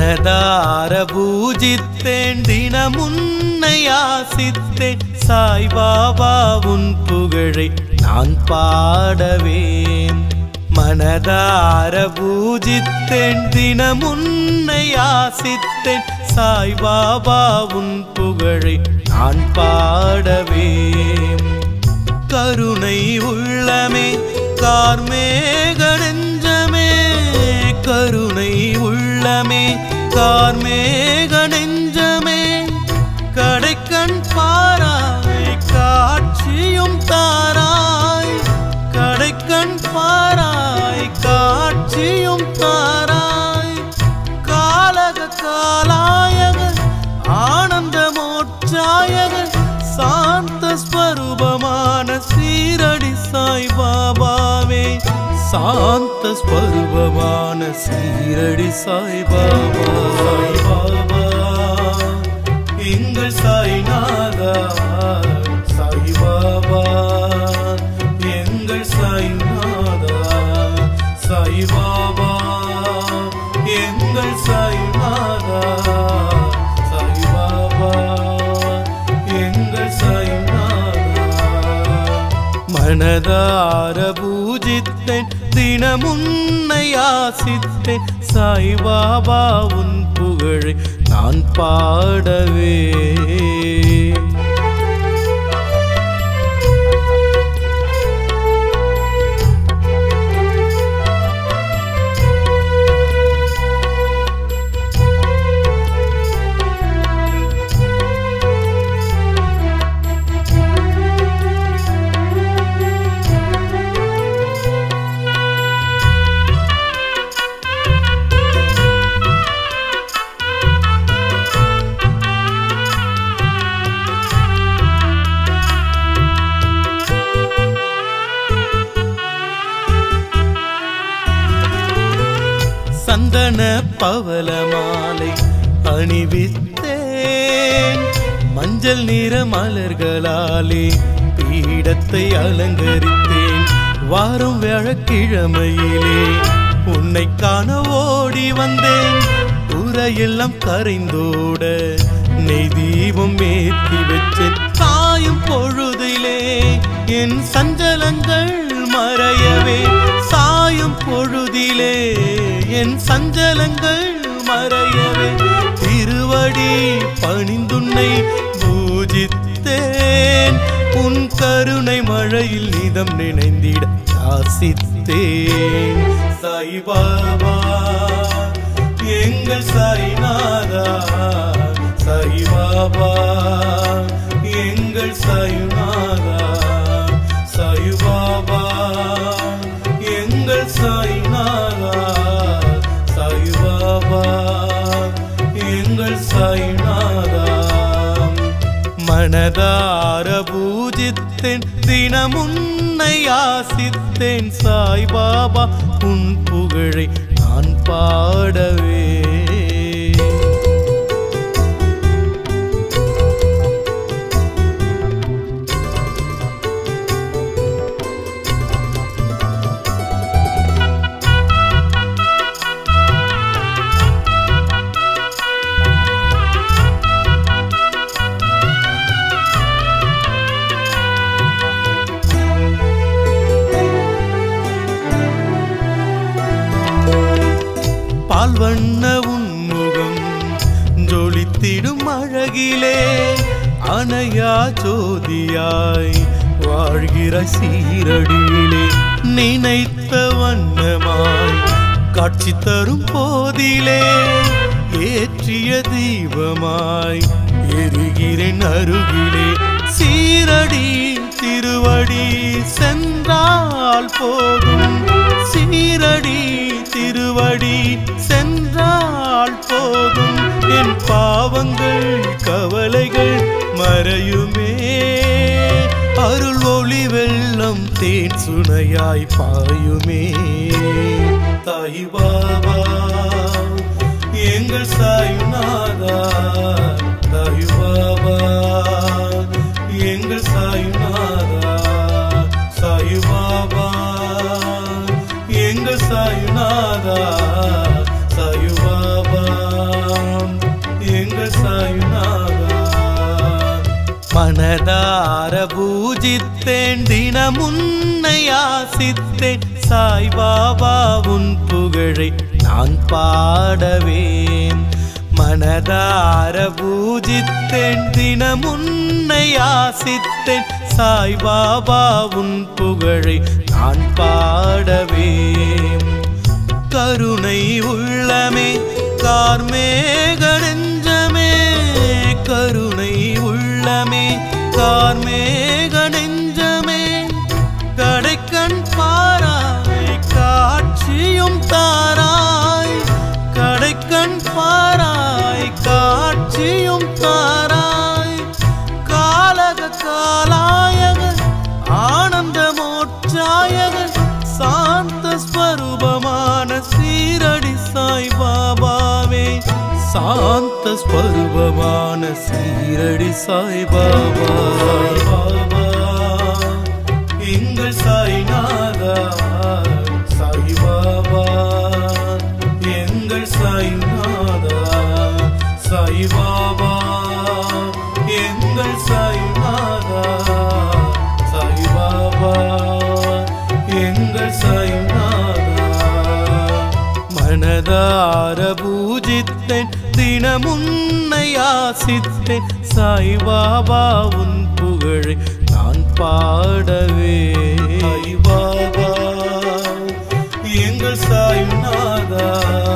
மனதார பூஜித்தேன் தினமுன்னை யாசித்தேன் சாய்பாபா உன் புகழை நான் பாடவே மனதார பூஜித்தேன் தினமுன்னை யாசித்தேன் சாய்பாபா உன் புகழை நான் பாடவே கருணை உள்ளமே கார்மேக நெஞ்சமே கருணை உள்ளமே கார்மேக நெஞ்சமே கடைக்கண் பாராய் காட்சியும் தாராய் கடைக்கண் பாராய் காட்சியும் தாராய் காலக காலாயக ஆனந்த மோட்சாயக சாந்த ஸ்வரூபமான சீரடி சாய்பாபாவே சாந்த ஸ்வரூபமான சீரடி சாய்பாபா சாய்பாபா எங்கள் சாய்நாதா சாய்பாபா எங்கள் சாய்நாதா சாய்பாபா எங்கள் சாய்நாதா சாய்பாபா எங்கள் சாய்நாதா மனதார பூஜித்தேன் தினமுன்னை யாசித்தேன் சாய்பாபா உன் புகழை நான் பாடவே சந்தன பவள மாலை அணிவித்தேன் மஞ்சள் நிற மலர்களாலே பீடத்தை அலங்கரித்தேன் வாரம் வியாழக்கிழமையிலே உன்னை காண ஓடி வந்தேன் உரையெல்லாம் கரைந்தோட நெய் தீபம் ஏற்றி வச்சேன் சாயும் பொழுதிலே என் சஞ்சலங்கள் மறையவே சாயும் பொழுதிலே என் சஞ்சலங்கள் மறையவே திருவடி பணிந்துன்னை பூஜித்தேன் உன் கருணை மழையில் நிதம் நினைந்திட யாசித்தேன் சாய்பாபா எங்கள் சாய்நாதா சாய்பாபா எங்கள் சாய்நாதா சாய்பாபா எங்கள் சாய்நாதா சாய்பாபா எங்கள் சாய்நாதா மனதார பூஜித்தேன் தினமுன்னை யாசித்தேன் சாய்பாபா உன் புகழை நான் பாடவே பால்வண்ண உன்முகம் ஜொலித்திடும் அழகிலே அணையா ஜோதியாய் வாழ்கிற சீரடியிலே நினைத்த வண்ணமாய் காட்சி தரும் போதிலே ஏற்றிய தீபமாய் எரிகிறேன் அருகிலே சீரடி திருவடி சென்றால் போதும் சீரடி திருவடி சென்றால் போதும் என் பாவங்கள் கவலைகள் மறையுமே அருள் ஒளி வெள்ளம் தேன் சுனையாய் பாயுமே தாய் பாபா எங்கள் சாய்நாதா தாய் பாபா எங்கள் சாய்நாதா சாய் பாபா எங்கள் சாய்நாதா சாய் பாபா மனதார பூஜித்தேன் தினமுன்னை யாசித்தேன் சாய்பாபா உன் புகழை நான் பாடவேன் மனதார பூஜித்தேன் தினமுன்னை யாசித்தேன் சாய்பாபா உன் புகழை நான் பாடவேன் கருணை உள்ளமே கார்மேக நெஞ்சமே கருணை உள்ளமே கார்மேக நெஞ்சமே கடைக்கண் பாராய் காட்சியும் தாராய் கடைக்கண் பாராய் காட்சியும் தாராய் காலக காலாயக ஆனந்த மோட்சாயக சாந்த ஸ்வரூபமான சீரடி சாய்பாபாவே சாந்த ஸ்வரூபமான சீரடி சாய்பாபா எங்கள் சாய்நாதா சாய்பாபா எங்கள் சாய்நாதா சாய்பாபா எங்கள் சாய்நாதா சாய்பாபா எங்கள் சாய்நாதா மனதார பூஜித்தேன் தினமுன்னை யாசித்தேன் சாய்பாபா உன் புகழை நான் பாடவே சாய்பாபா எங்கள் சாய்நாதா